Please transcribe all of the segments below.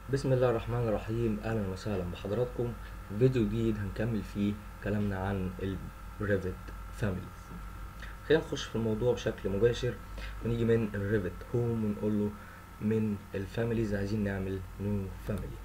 بسم الله الرحمن الرحيم. اهلا وسهلا بحضراتكم في فيديو جديد هنكمل فيه كلامنا عن الريفت فاميليز. خلينا نخش في الموضوع بشكل مباشر ونيجي من الريفت هوم ونقول له من الفاميليز عايزين نعمل نيو فاميلي.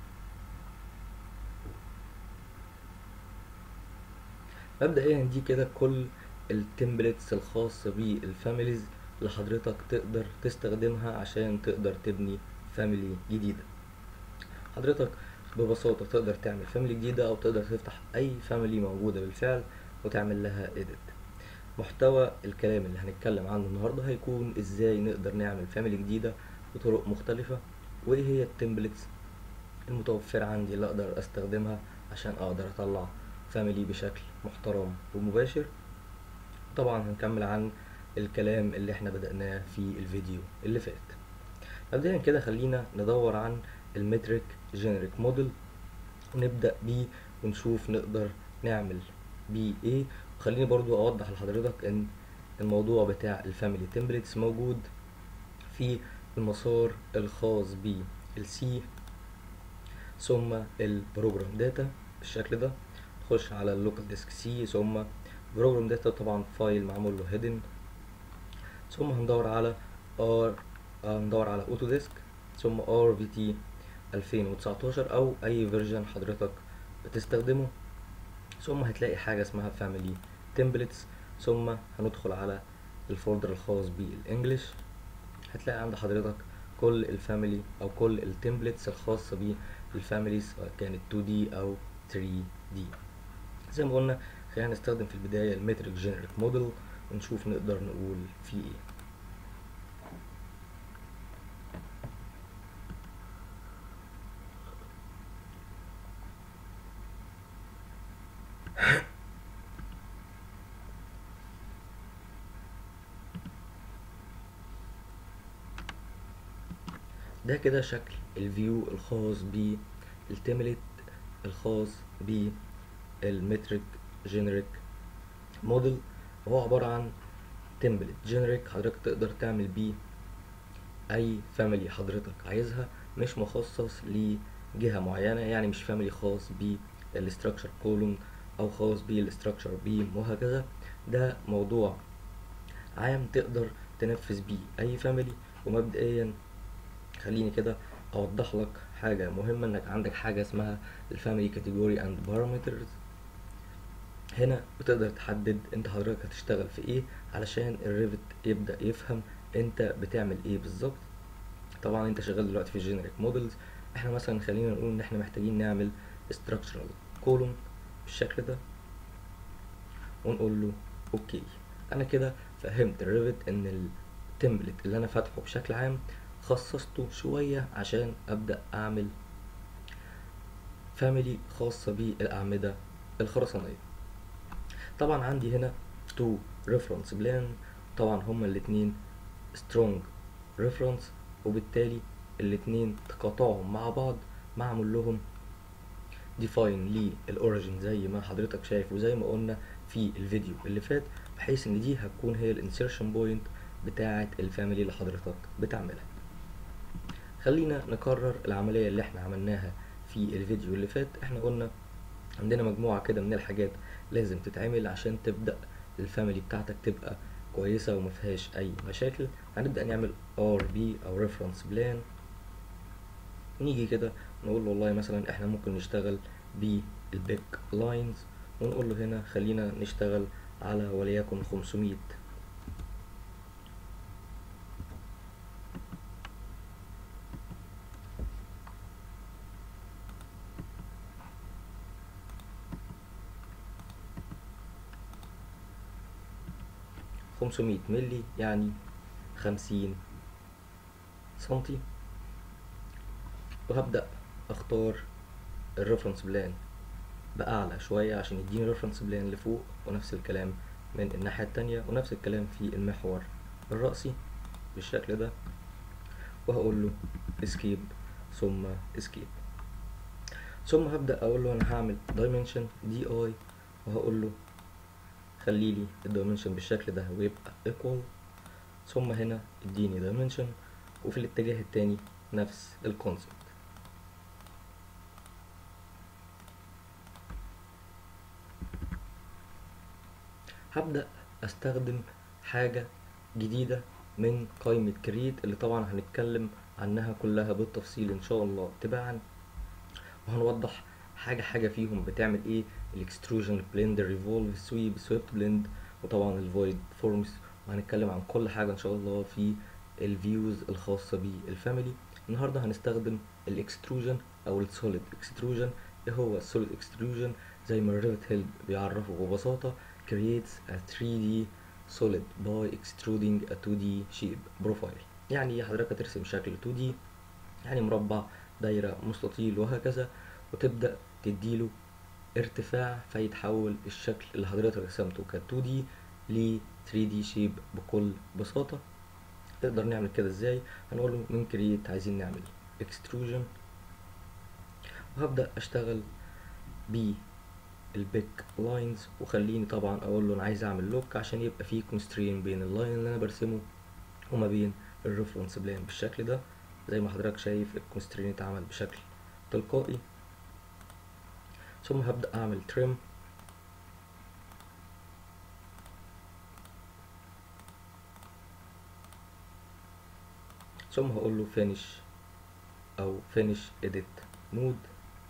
مبدئيا دي كده كل التمبلتس الخاصة بالفاميليز اللي حضرتك تقدر تستخدمها عشان تقدر تبني فاميلي جديدة. حضرتك ببساطة تقدر تعمل فاميلي جديدة أو تقدر تفتح أي فاميلي موجودة بالفعل وتعمل لها edit. محتوى الكلام اللي هنتكلم عنه النهاردة هيكون ازاي نقدر نعمل فاميلي جديدة بطرق مختلفة، وايه هي التمبلتس المتوفرة عندي اللي اقدر استخدمها عشان اقدر اطلع فاميلي بشكل محترم ومباشر. طبعا هنكمل عن الكلام اللي احنا بدأناه في الفيديو اللي فات. مبدئيا كده خلينا ندور عن المتريك جينيريك موديل ونبدأ بيه ونشوف نقدر نعمل بيه ايه. وخليني برضو اوضح لحضرتك ان الموضوع بتاع الفاميلي تمبلتس موجود في المسار الخاص بالسي ثم البروجرام داتا بالشكل ده. نخش على اللوكال ديسك سي ثم بروجرام داتا، طبعا فايل معمول له هيدن، ثم هندور على اوتو ديسك ثم ار في تي 2019 او اي فيرجن حضرتك بتستخدمه. ثم هتلاقي حاجة اسمها فاميلي تمبلتس، ثم هندخل على الفولدر الخاص بالانجليش. هتلاقي عند حضرتك كل الفاميلي او كل التمبلتس الخاصة بالفاميليز سواء كانت 2D او 3D. زي ما قلنا خلينا نستخدم في البداية المتريك جينيريك موديل ونشوف نقدر نقول فيه ايه. ده كده شكل الفيو الخاص بالتمبلت الخاص بالمتريك جينيريك موديل، وهو عبارة عن تمبلت جينيريك حضرتك تقدر تعمل بيه اي فاميلي حضرتك عايزها، مش مخصص لجهة معينة، يعني مش فاميلي خاص بالاستراكشر كولوم او خاص بالاستراكشر بيم وهكذا. ده موضوع عام تقدر تنفذ بيه اي فاميلي. ومبدئيا خليني كده اوضح لك حاجة مهمة، انك عندك حاجة اسمها الفاميلي كاتيجوري اند بارامترز. هنا بتقدر تحدد انت حضرتك هتشتغل في ايه علشان الريفت يبدأ يفهم انت بتعمل ايه بالظبط. طبعا انت شغال دلوقتي في الجينيريك مودلز، احنا مثلا خلينا نقول ان احنا محتاجين نعمل structural column بالشكل ده ونقول له اوكي. انا كده فهمت الريفت ان التمبلت اللي انا فاتحه بشكل عام خصصته شوية عشان ابدأ اعمل فاميلي خاصة بالاعمدة الخرسانية. طبعا عندي هنا تو reference plan، طبعا هما الاتنين strong reference، وبالتالي الاتنين تقاطعهم مع بعض معمول لهم define للأوريجين زي ما حضرتك شايف وزي ما قلنا في الفيديو اللي فات، بحيث ان دي هتكون هي الانسيرشن بوينت بتاعة الفاميلي اللي حضرتك بتعملها. خلينا نكرر العملية اللي احنا عملناها في الفيديو اللي فات. احنا قلنا عندنا مجموعة كده من الحاجات لازم تتعمل عشان تبدأ الفاميلي بتاعتك تبقى كويسة ومفيهاش أي مشاكل. هنبدأ نعمل RB أو Reference Plan. نيجي كده نقول له والله مثلا احنا ممكن نشتغل بالبيك لاينز، ونقول له هنا خلينا نشتغل على وليكن 500 500 ملي، يعني 50 سنتي. وهبدأ اختار الريفرنس بلان بأعلى شوية عشان يديني ريفرنس بلان لفوق، ونفس الكلام من الناحية التانية، ونفس الكلام في المحور الرأسي بالشكل ده. وهقول له escape ثم escape، ثم هبدأ أقول له أنا هعمل dimension دي اي، وهقول له خليلي الدايمنشن بالشكل ده ويبقى equal، ثم هنا اديني dimension، وفي الاتجاه التاني نفس الكونسبت. هبدأ استخدم حاجة جديدة من قائمة كريت اللي طبعا هنتكلم عنها كلها بالتفصيل ان شاء الله تباعا، وهنوضح حاجة حاجة فيهم بتعمل ايه: الاكستروجن، بلند، الريفولف، سويب، سويبت بلند، وطبعا الفويد فورمز. وهنتكلم عن كل حاجة ان شاء الله في الفيوز الخاصة بالفاميلي. النهاردة هنستخدم الاكستروجن او السوليد اكستروجن. ايه هو السوليد اكستروجن؟ زي ما الريفت هيلب بيعرفه ببساطة: creates a 3D solid by extruding a 2D shape profile. يعني حضرتك هترسم شكل 2D، يعني مربع، دايرة، مستطيل، وهكذا، وتبدأ تديله ارتفاع فيتحول الشكل اللي حضرتك رسمته ك 2D ل 3D شيب بكل بساطة. نقدر نعمل كده ازاي؟ هنقوله من كرييت عايزين نعمل اكستروجن، وهبدأ اشتغل بالبيك لاينز، وخليني طبعا اقول له انا عايز اعمل لوك عشان يبقى فيه كونسترين بين اللاين اللي انا برسمه وما بين الريفرنس بلان بالشكل ده. زي ما حضرتك شايف الكونسترين اتعمل بشكل تلقائي. ثم هبدأ اعمل تريم، ثم هقول له finish او finish edit mode.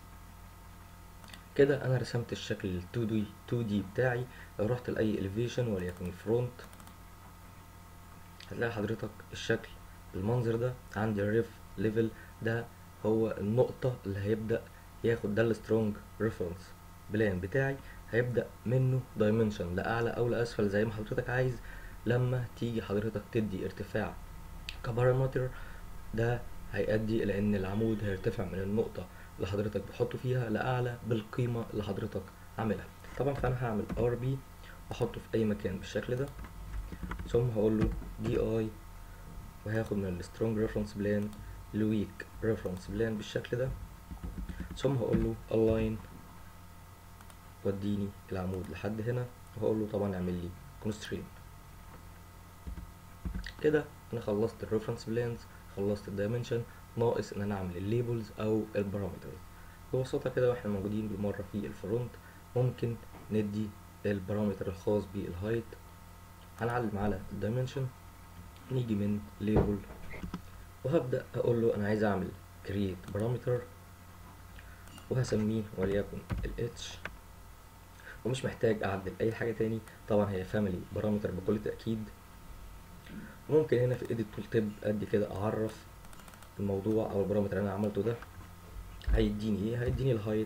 كده انا رسمت الشكل ال 2D بتاعي. لو رحت لاي elevation وليكن front، هتلاقي حضرتك الشكل بالمنظر ده. عندي الريف ليفل ده هو النقطة اللي هيبدأ ياخد ده السترونج ريفرنس بلان بتاعي، هيبدأ منه دايمنشن لأعلى أو لأسفل زي ما حضرتك عايز. لما تيجي حضرتك تدي ارتفاع كبارامتر، ده هيؤدي إلى إن العمود هيرتفع من النقطة اللي حضرتك بتحطه فيها لأعلى بالقيمة اللي حضرتك عاملها. طبعا فأنا هعمل RB وأحطه في أي مكان بالشكل ده، ثم هقول له DI، وهاخد من السترونج ريفرنس بلان لويك ريفرنس بلان بالشكل ده، ثم هقول له align وديني العمود لحد هنا، وهقول له طبعا اعمل لي constraint. كده انا خلصت الريفرنس بلانز، خلصت الدايمنشن، ناقص ان انا اعمل الليبلز او البارامترز. ببساطه كده واحنا موجودين بالمره في الفرونت، ممكن ندي البارامتر الخاص بالهايت. هنعلم على الدايمنشن، نيجي من ليبل، وهبدا اقول له انا عايز اعمل create parameter، وهسميه وليكن ال h، ومش محتاج اعدل اي حاجه تاني. طبعا هي family بارامتر بكل تاكيد. ممكن هنا في edit tool tip ادي كده اعرف الموضوع او البارامتر اللي انا عملته ده هيديني ايه. هيديني الهايت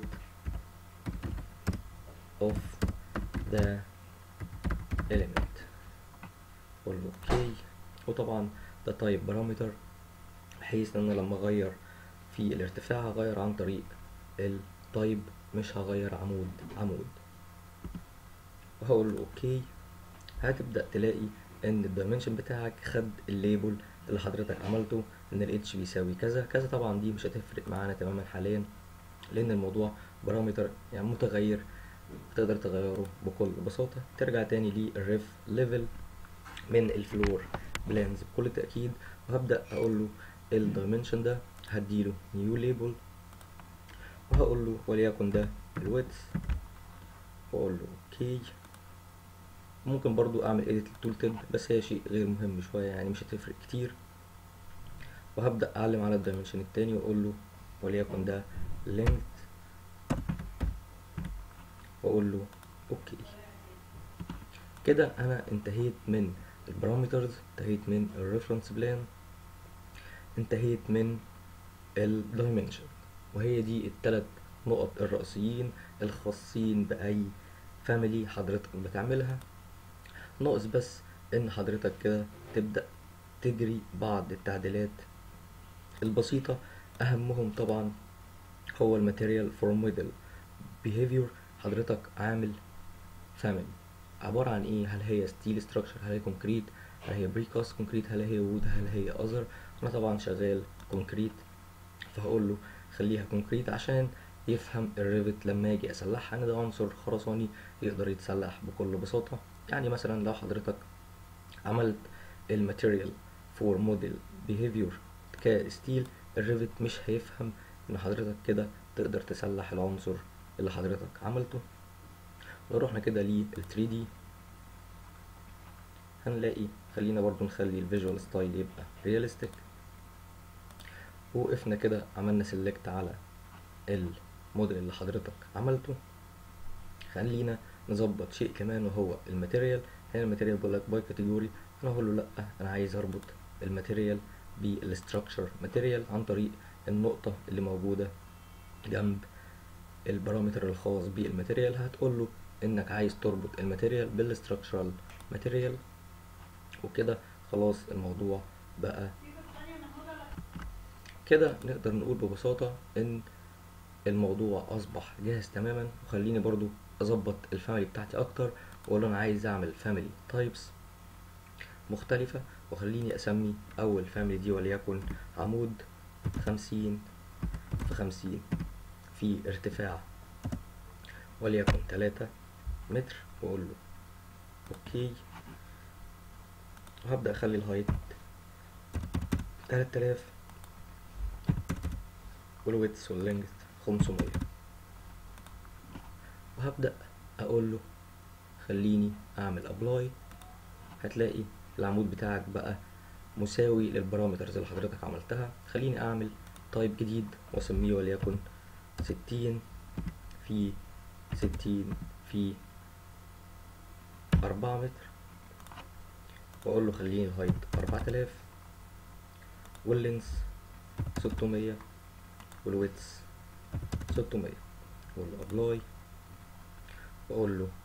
of the element، اقول له اوكي. وطبعا ده تايب بارامتر، بحيث ان انا لما اغير في الارتفاع هغير عن طريق التايب، مش هغير عمود عمود. وهقول له اوكي. هتبدأ تلاقي ان الدايمنشن بتاعك خد الليبل اللي حضرتك عملته، ان ال h بيساوي كذا كذا. طبعا دي مش هتفرق معانا تماما حاليا، لان الموضوع بارامتر يعني متغير، تقدر تغيره بكل بساطة. ترجع تاني للريف ليفل من الفلور بلانز بكل تأكيد، وهبدأ اقول له الدايمنشن ده هديله نيو ليبل، وهقول له وليكن ده الويدث، واقول له اوكي. ممكن برضو اعمل edit للتول تيب، بس هي شيء غير مهم شوية، يعني مش هتفرق كتير. وهبدأ اعلم على الدايمنشن التاني واقول له وليكن ده length، واقول له اوكي. كده انا انتهيت من البارامترز، انتهيت من الريفرنس بلان، انتهيت من الدايمنشن. وهي دي الثلاث نقط الرئيسيين الخاصين بأي فاميلي حضرتك بتعملها. ناقص بس ان حضرتك كده تبدأ تجري بعض التعديلات البسيطة. اهمهم طبعا هو الماتيريال فور موديل behavior. حضرتك عامل فاميلي عبارة عن ايه؟ هل هي ستيل ستراكشر، هل هي كونكريت، هل هي بريكاست كونكريت، هل هي وود، هل هي اذر. انا طبعا شغال كونكريت، فهقول له خليها كونكريت عشان يفهم الريفت لما يجي اسلحها ان ده عنصر خرساني يقدر يتسلح بكل بساطة. يعني مثلا لو حضرتك عملت الماتيريال فور موديل بيهيفير كستيل، الريفت مش هيفهم ان حضرتك كده تقدر تسلح العنصر اللي حضرتك عملته. لو رحنا كده لل 3D، هنلاقي خلينا برضو نخلي الفيجوال ستايل يبقى رياليستيك. وقفنا كده عملنا سيلكت على الموديل اللي حضرتك عملته. خلينا نظبط شيء كمان وهو الماتيريال. هنا الماتيريال بيقول لك باي كاتيجوري، انا هقول له لا، انا عايز اربط الماتيريال بالستراكشر ماتيريال عن طريق النقطة اللي موجودة جنب البارامتر الخاص بالماتيريال. هتقول له انك عايز تربط الماتيريال بالستراكشرال ماتيريال، وكده خلاص الموضوع بقى كده. نقدر نقول ببساطة ان الموضوع اصبح جاهز تماما. وخليني برضو اظبط الفاميلي بتاعتي اكتر، واقول له انا عايز اعمل فاميلي تايبس مختلفة. وخليني اسمي اول فاميلي دي وليكن عمود 50 في 50 في ارتفاع وليكن 3 متر، واقول له اوكي. وهبدأ اخلي الهايت 3000 والويدث واللينجث 500، وهبدأ اقول له خليني اعمل ابلاي. هتلاقي العمود بتاعك بقى مساوي للبارامترز اللي حضرتك عملتها. خليني اعمل تايب جديد واسميه وليكن 60 في 60 في 4 متر، واقول له خليني الهايت 4000 واللينس 600 والويدث 600، واقول له ابلاي واقول له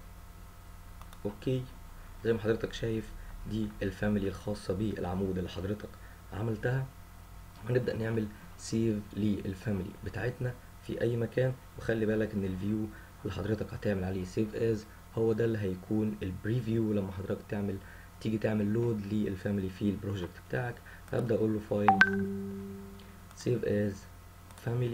اوكي. زي ما حضرتك شايف دي الفاميلي الخاصة بالعمود اللي حضرتك عملتها. هنبدأ نعمل سيف للفاميلي بتاعتنا في اي مكان. وخلي بالك ان الفيو اللي حضرتك هتعمل عليه سيف از هو ده اللي هيكون البريفيو لما حضرتك تيجي تعمل لود للفاميلي في البروجكت بتاعك. هبدأ اقول له فايل سيف از فاميلي،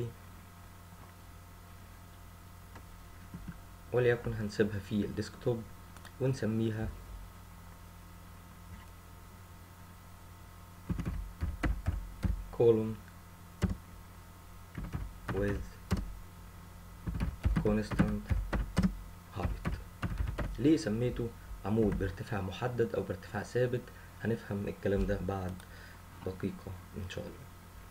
وليكن هنسيبها في الديسكتوب ونسميها column with constant height. ليه سميته عمود بارتفاع محدد او بارتفاع ثابت؟ هنفهم الكلام ده بعد دقيقة ان شاء الله.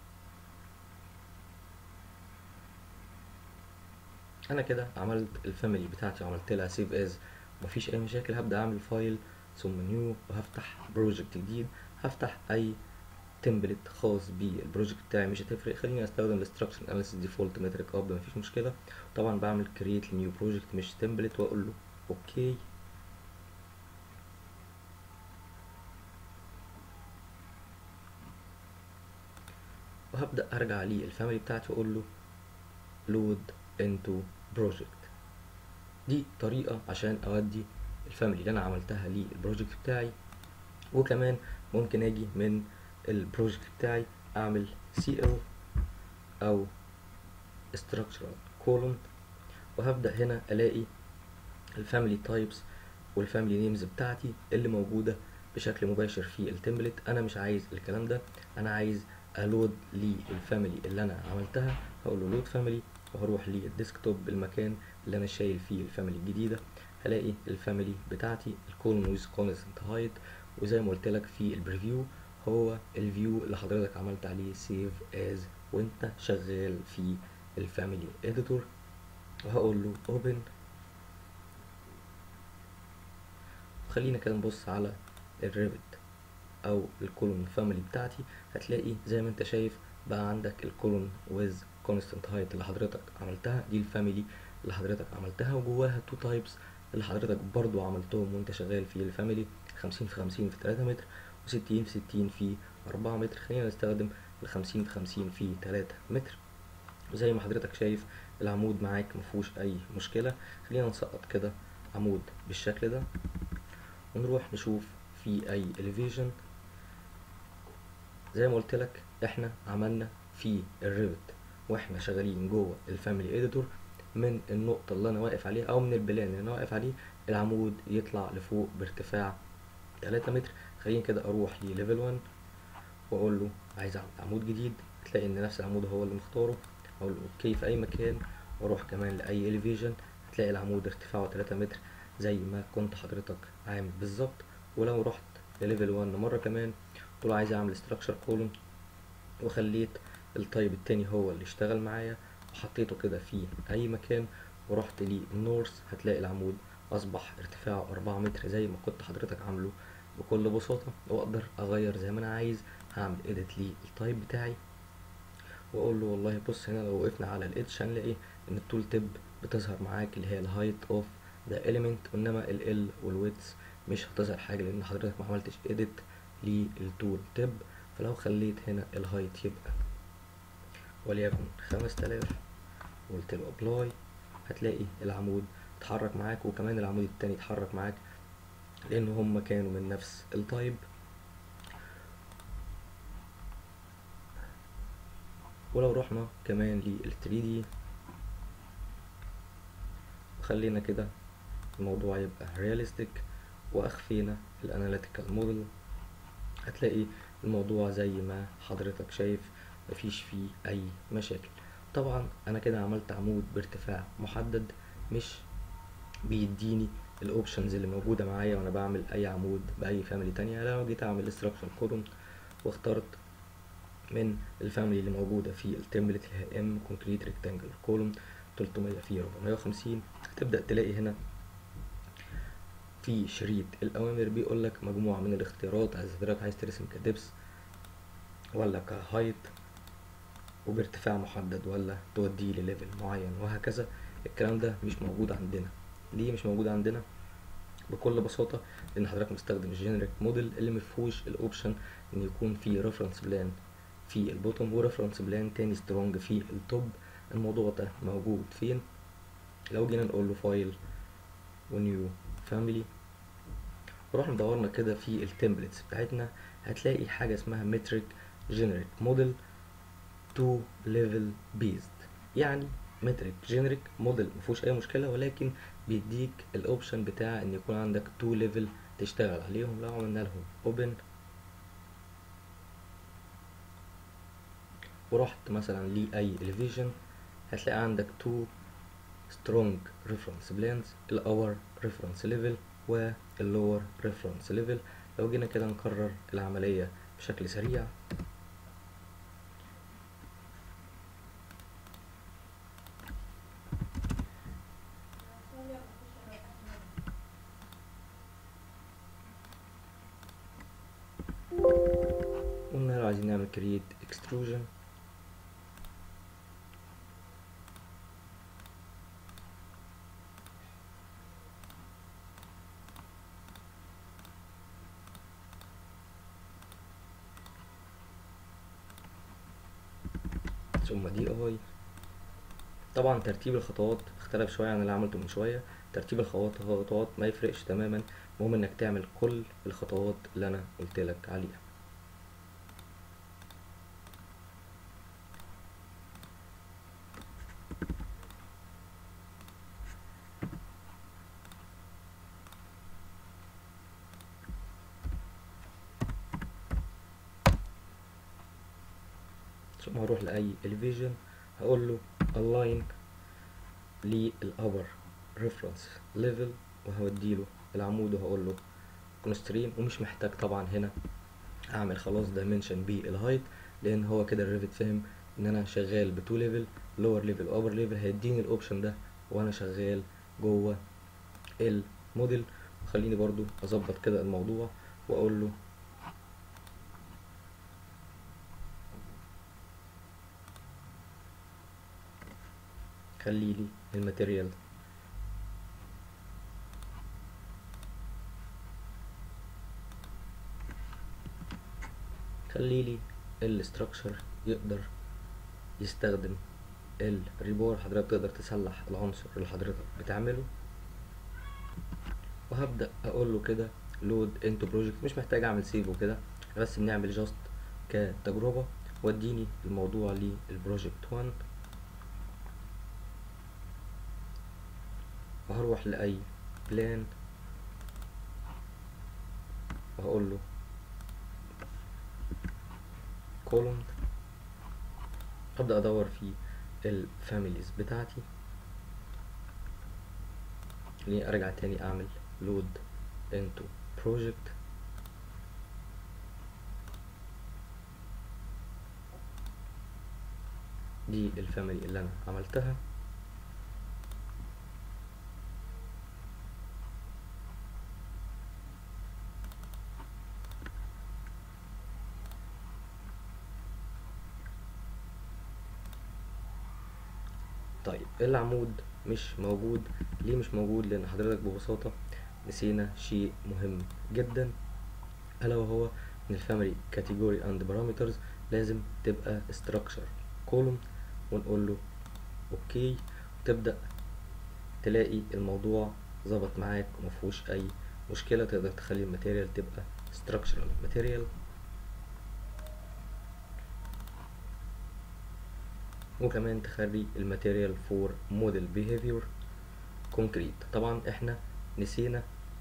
انا كده عملت الفاميلي بتاعتي وعملت لها سيف از، مفيش اي مشاكل. هبدأ اعمل فايل ثم نيو وهفتح بروجكت جديد. هفتح اي تمبلت خاص بالبروجكت بتاعي، مش هتفرق. خليني استخدم الاستراكشر اناليسيس ديفولت متريك اب، مفيش مشكله. طبعا بعمل كرييت لنيو بروجكت مش تمبلت، واقول له اوكي. وهبدا ارجع للفاميلي بتاعتي واقول له لود انتو بروجكت. دي طريقه عشان اودي الفاميلي اللي انا عملتها للبروجكت بتاعي. وكمان ممكن اجي من البروجكت بتاعي اعمل CL او structural column، وهبدأ هنا الاقي الفاميلي تايبس والفاميلي نيمز بتاعتي اللي موجودة بشكل مباشر في التمبلت. انا مش عايز الكلام ده، انا عايز الود للفاميلي اللي انا عملتها. هقول له لود فاميلي وهروح للديسكتوب المكان اللي انا شايل فيه الفاميلي الجديدة. هلاقي الفاميلي بتاعتي الكولون ويز كونستنت هايت، وزي ما قلت لك في البريفيو هو الفيو اللي حضرتك عملت عليه سيف از وانت شغال في الفاميلي اديتور. وهقول له اوبن. خلينا كده نبص على الريفت او الكولون فاميلي بتاعتي. هتلاقي زي ما انت شايف بقى عندك الكولون ويز كونستنت هايت اللي حضرتك عملتها، دي الفاميلي اللي حضرتك عملتها، وجواها تو تايبس اللي حضرتك برضو عملتهم وانت شغال في الفاميلي 50 في 50 في 3 متر و60 في 60 في 4 متر. خلينا نستخدم ال50 في 50 في 3 متر. وزي ما حضرتك شايف العمود معاك مفهوش اي مشكلة. خلينا نسقط كده عمود بالشكل ده ونروح نشوف في اي elevation. زي ما قلت لك احنا عملنا في الريفت واحنا شغالين جوه الفاميلي اديتور من النقطة اللي انا واقف عليها او من البلان اللي انا واقف عليه العمود يطلع لفوق بارتفاع 3 متر. خليني كده اروح لليفل 1 واقول له عايز اعمل عمود جديد. تلاقي ان نفس العمود هو اللي مختاره. اقول له اوكي في اي مكان واروح كمان لاي elevation. هتلاقي العمود ارتفاعه 3 متر زي ما كنت حضرتك عامل بالظبط. ولو رحت لليفل 1 مرة كمان قلت له عايز اعمل structure كولوم، وخليت التايب التاني هو اللي اشتغل معايا وحطيته كده في اي مكان، ورحت للنورث، هتلاقي العمود اصبح ارتفاعه 4 متر زي ما كنت حضرتك عامله بكل بساطة، واقدر اغير زي ما انا عايز. هعمل edit للتايب بتاعي واقول له والله بص هنا لو وقفنا على الاتش هنلاقي ان التول تيب بتظهر معاك اللي هي الهايت اوف ذا element، وانما ال والويدث مش هتظهر حاجة لان حضرتك ما عملتش edit للتول تيب. فلو خليت هنا الهايت يبقى وليكن 5000 وقلت له ابلاي، هتلاقي العمود اتحرك معاك، وكمان العمود التاني اتحرك معاك لان هما كانوا من نفس التايب. ولو رحنا كمان لل 3D خلينا كده الموضوع يبقى رياليستيك واخفينا الاناليتيكال موديل، هتلاقي الموضوع زي ما حضرتك شايف مفيش فيه اي مشاكل. طبعا انا كده عملت عمود بارتفاع محدد، مش بيديني الاوبشنز اللي موجوده معايا وانا بعمل اي عمود باي فاميلي تانية. لو جيت اعمل structure كولوم واخترت من الفاميلي اللي موجوده في التمبلت اللي هي ام كونكريت ريكتانجل كولوم 300 في 450، هتبدا تلاقي هنا في شريط الاوامر بيقول لك مجموعه من الاختيارات، حضرتك عايز ترسم كدبس ولا كهايت وبارتفاع محدد ولا توديه لليفل معين وهكذا. الكلام ده مش موجود عندنا. ليه مش موجود عندنا؟ بكل بساطه لان حضرتك مستخدم الجينيريك موديل اللي مفيهوش الاوبشن ان يكون في ريفرنس بلان في البوتوم وريفرنس بلان تاني سترونج في التوب. الموضوع ده موجود فين؟ لو جينا نقول له فايل ونيو فاميلي ورحنا دورنا كده في التمبلتس بتاعتنا، هتلاقي حاجه اسمها متريك جينيريك موديل تو ليفل بيزد. يعني متريك جينيريك موديل مفيهوش اي مشكله، ولكن بيديك الاوبشن بتاع ان يكون عندك تو ليفل تشتغل عليهم. لو عملنا لهم اوبن ورحت مثلا لاي الفيجن هتلاقي عندك تو سترونج ريفرنس بلانز، الاور ريفرنس ليفل واللور ريفرنس ليفل. لو جينا كده نكرر العمليه بشكل سريع، قلنا لو عايزين نعمل create extrusion ثم دي اي. طبعا ترتيب الخطوات اختلف شويه عن اللي عملته من شويه، ترتيب الخطوات ما يفرقش تماما، المهم انك تعمل كل الخطوات اللي انا قلت لك عليها. ثم هروح لاي elevation هقول له align للأبر ريفرنس ليفل وهوديله العمود وهقول له كونستريم، ومش محتاج طبعا هنا اعمل خلاص دايمنشن بالهايت لان هو كده الريفت فهم ان انا شغال بتو ليفل، لور ليفل وابر ليفل، هيديني الاوبشن ده وانا شغال جوه الموديل. وخليني برضو اظبط كده الموضوع واقول له خلي لي الماتيريال خلي لي الاستراكشر يقدر يستخدم الريبور، حضرتك تقدر تسلح العنصر اللي حضرتك بتعمله. وهبدأ اقول له كده لود انتو بروجكت، مش محتاج اعمل سيف وكده، بس بنعمل جاست كتجربة. واديني الموضوع للبروجكت 1 وهروح لاي بلان وهقول له كولوم، ابدأ ادور في الفاميليز بتاعتي، خليني ارجع تاني اعمل لود انتو بروجكت دي الفاميلي اللي انا عملتها. طيب العمود مش موجود. ليه مش موجود؟ لان حضرتك ببساطة نسينا شيء مهم جدا، الا وهو ان الفاميلي كاتيجوري اند بارامترز لازم تبقى structure column، ونقول له اوكي، وتبدأ تلاقي الموضوع ظبط معاك ومفهوش اي مشكلة. تقدر تخلي الماتيريال تبقى structural material، وكمان تخلي الماتيريال فور موديل behavior concrete. طبعا احنا نسينا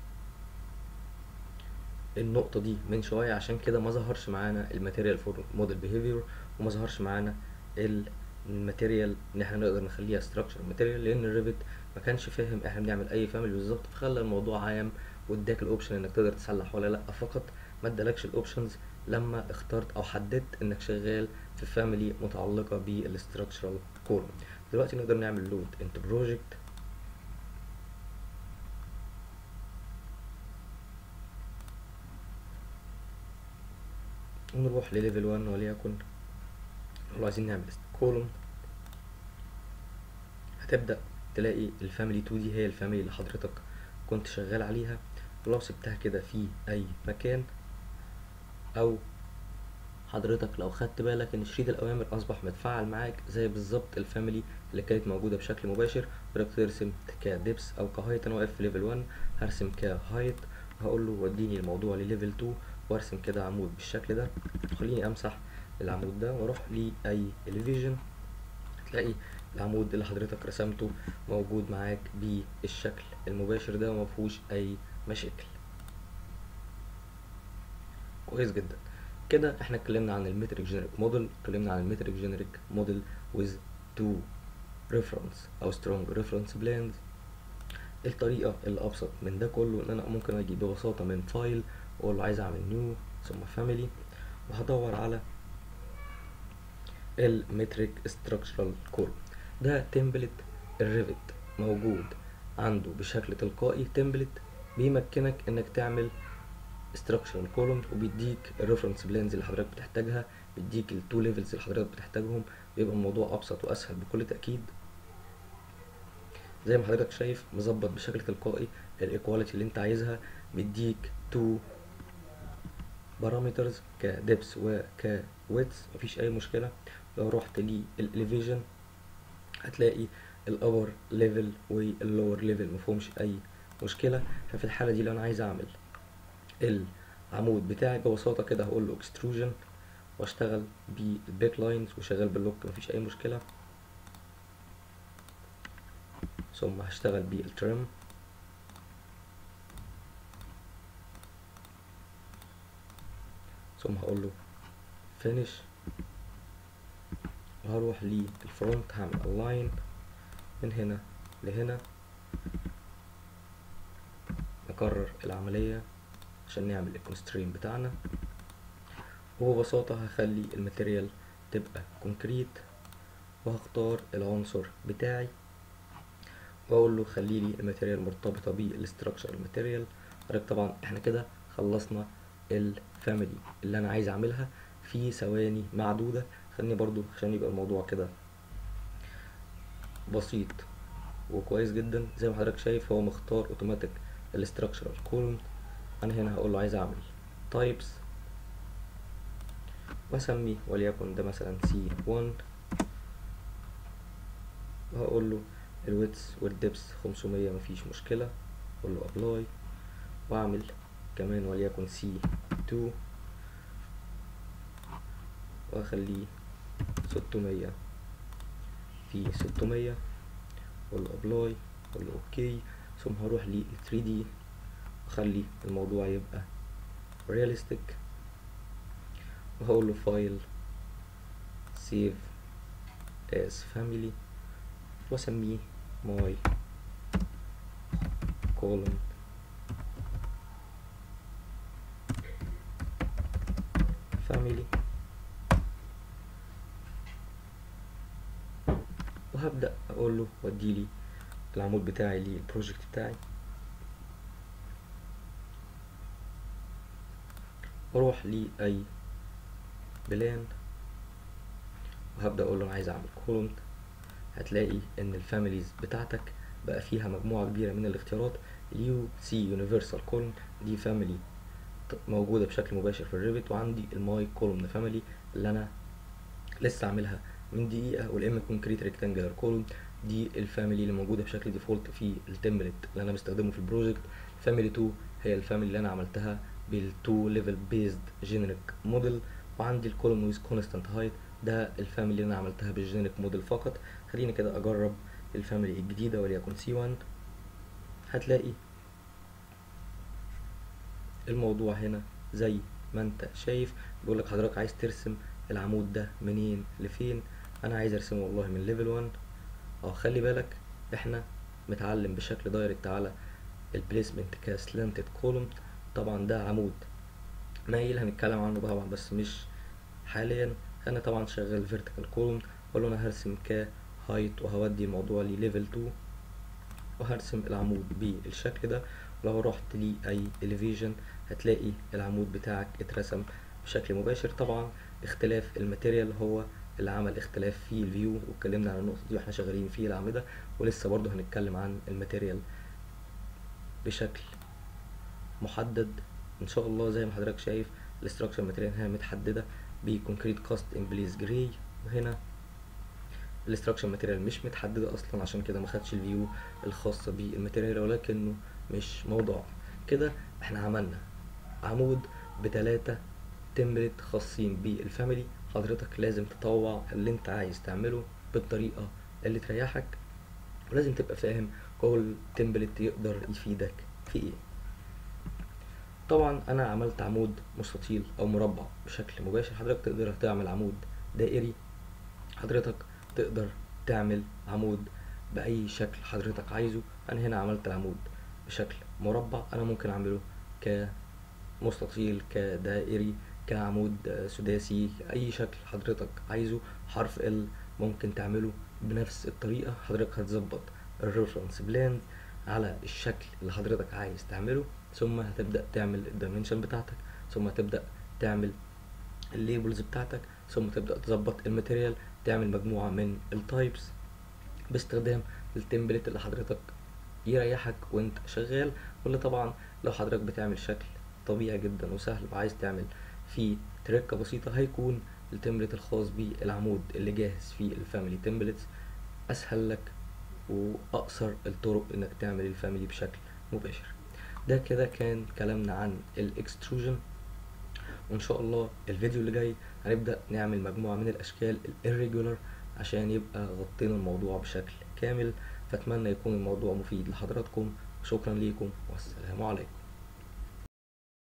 النقطة دي من شوية، عشان كده ما ظهرش معانا الماتيريال فور موديل بيهيفير، وما ظهرش معانا الماتيريال ان احنا نقدر نخليها ستراكشر ماتيريال، لان الريفت ما كانش فاهم احنا بنعمل اي فاميلي بالظبط، فخلى الموضوع عام واداك الاوبشن انك تقدر تصلح ولا لا فقط، ما ادالكش الاوبشنز لما اخترت او حددت انك شغال في فاميلي متعلقة بالاستراكشرال كولوم. دلوقتي نقدر نعمل لود انت بروجكت، ونروح لليفل 1 وليكن لو عايزين نعمل كولوم. هتبدأ تلاقي الفاميلي 2 دي هي الفاميلي اللي حضرتك كنت شغال عليها، ولو سبتها كده في اي مكان، او حضرتك لو خدت بالك ان شريط الاوامر اصبح متفعل معاك زي بالظبط الفاميلي اللي كانت موجوده بشكل مباشر، بدك ترسم كدبس او كهايت. انا واقف في ليفل 1 هرسم كهايت، وهقول له وديني الموضوع لليفل 2 وارسم كده عمود بالشكل ده. خليني امسح العمود ده واروح لاي الفيجن، تلاقي العمود اللي حضرتك رسمته موجود معاك بالشكل المباشر ده ومفهوش اي مشاكل. كويس جدا. كده احنا اتكلمنا عن المتريك جينيريك موديل، اتكلمنا عن المتريك جينيريك موديل with two reference او strong reference planes. الطريقة الابسط من ده كله ان انا ممكن اجي ببساطة من فايل واقول له عايز اعمل نيو ثم فاميلي، وهدور على المتريك ستراكشرال كول. ده تمبلت الريفت موجود عنده بشكل تلقائي، تمبلت بيمكنك انك تعمل structural columns، وبيديك الريفرنس بلانز اللي حضرتك بتحتاجها، بيديك التو ليفلز اللي حضرتك بتحتاجهم، بيبقى الموضوع ابسط واسهل بكل تاكيد. زي ما حضرتك شايف مظبط بشكل تلقائي الايكواليتي اللي انت عايزها، بيديك تو بارامترز كدبس وكويتس، مفيش اي مشكله. لو رحت للاليفيجن هتلاقي الابر ليفل واللور ليفل مفهومش اي مشكله. ففي الحاله دي لو انا عايز اعمل العمود بتاعي ببساطه كده هقول له اكستروجن واشتغل بالباك لاينز وشغال باللوك مفيش اي مشكله، ثم هشتغل بالترم، ثم هقول له فينيش، وهروح للفرونت هعمل الاين من هنا لهنا، نكرر العمليه عشان نعمل الكونسترين بتاعنا. وببساطه هخلي الماتيريال تبقى كونكريت، وهختار العنصر بتاعي واقول له خلي لي الماتيريال مرتبطه بالاستراكشر الماتيريال. طبعا احنا كده خلصنا الفاميلي اللي انا عايز اعملها في ثواني معدوده. خليني برضو عشان يبقى الموضوع كده بسيط وكويس جدا، زي ما حضرتك شايف هو مختار اوتوماتيك الاستراكشرال كولوم. انا هنا هقول له عايز اعمل تايبس، واسمي وليكن ده مثلا C1، وهقول له الويدث والدبس 500 مفيش مشكله، اقول له ابلاي، واعمل كمان وليكن C2 واخليه 600 في 600، اقول له ابلاي، اقول له اوكي، ثم هروح لل 3D واخلي الموضوع يبقى رياليستيك، وهقول له فايل سيف as family واسميه my column family. وهبدأ اقول له وديلي العمود بتاعي للبروجكت بتاعي، واروح لأي بلان وهبدأ اقول له انا عايز اعمل كولوم. هتلاقي ان الفاميليز بتاعتك بقى فيها مجموعة كبيرة من الاختيارات. اليو سي يونيفرسال كولوم دي فاميلي موجودة بشكل مباشر في الريفت، وعندي الماي كولوم فاميلي اللي انا لسه عاملها من دقيقة، والام كونكريت ريكتانجلر كولوم دي الفاميلي اللي موجودة بشكل ديفولت في التمبلت اللي انا بستخدمه في البروجكت. فاميلي 2 هي الفاميلي اللي انا عملتها بالتو ليفل بيزد جينيريك موديل، وعندي الكولوم ويز كونستانت هايت ده الفاميلي اللي انا عملتها بالجينيريك موديل فقط. خليني كده اجرب الفاميلي الجديدة وليكن سي 1. هتلاقي الموضوع هنا زي ما انت شايف، بيقول لك حضرتك عايز ترسم العمود ده منين لفين. انا عايز ارسمه والله من ليفل 1. خلي بالك احنا متعلم بشكل دايركت على البليسمنت كسلانتد كولوم. طبعا ده عمود مايل هنتكلم عنه طبعا بس مش حاليا. انا طبعا شغال فيرتيكال كولوم، اقول له انا هرسم كهايت وهودي الموضوع لليفل 2 وهرسم العمود بالشكل ده. ولو رحت لي اي elevation هتلاقي العمود بتاعك اترسم بشكل مباشر. طبعا اختلاف الماتيريال هو اللي عمل اختلاف في الفيو، واتكلمنا عن النقطة دي واحنا شغالين في الأعمدة، ولسه برضه هنتكلم عن الماتيريال بشكل محدد ان شاء الله. زي ما حضرتك شايف الاستراكشر ماتيريال هنا متحددة بكونكريت كاست ان بليز جراي، وهنا الاستراكشر ماتيريال مش متحددة اصلا، عشان كده ما خدش الفيو الخاصة بالماتيريال، ولكنه مش موضوع كده. احنا عملنا عمود ب3 تمبلت خاصين بالفاميلي. حضرتك لازم تطوع اللي انت عايز تعمله بالطريقة اللي تريحك، ولازم تبقى فاهم كل تمبلت يقدر يفيدك في ايه. طبعا انا عملت عمود مستطيل او مربع بشكل مباشر. حضرتك تقدر تعمل عمود دائري، حضرتك تقدر تعمل عمود باي شكل حضرتك عايزه. انا هنا عملت العمود بشكل مربع، انا ممكن اعمله كمستطيل كدائري كعمود سداسي، اي شكل حضرتك عايزه. حرف ال ممكن تعمله بنفس الطريقة. حضرتك هتظبط الريفرنس بلان على الشكل اللي حضرتك عايز تعمله، ثم هتبدأ تعمل الدايمنشن بتاعتك، ثم هتبدأ تعمل الليبلز بتاعتك، ثم تبدأ تظبط الماتيريال، تعمل مجموعة من التايبس باستخدام التمبلت اللي حضرتك يريحك وانت شغال. واللي طبعا لو حضرتك بتعمل شكل طبيعي جدا وسهل وعايز تعمل فيه تركة بسيطة، هيكون التمبلت الخاص بالعمود اللي جاهز في الفاميلي تمبلتس اسهل لك واقصر الطرق انك تعمل الفاميلي بشكل مباشر. ده كده كان كلامنا عن الاكستروجن، وان شاء الله الفيديو اللي جاي هنبدأ نعمل مجموعة من الاشكال الirregular عشان يبقى غطينا الموضوع بشكل كامل. فاتمنى يكون الموضوع مفيد لحضراتكم، وشكرا ليكم والسلام عليكم.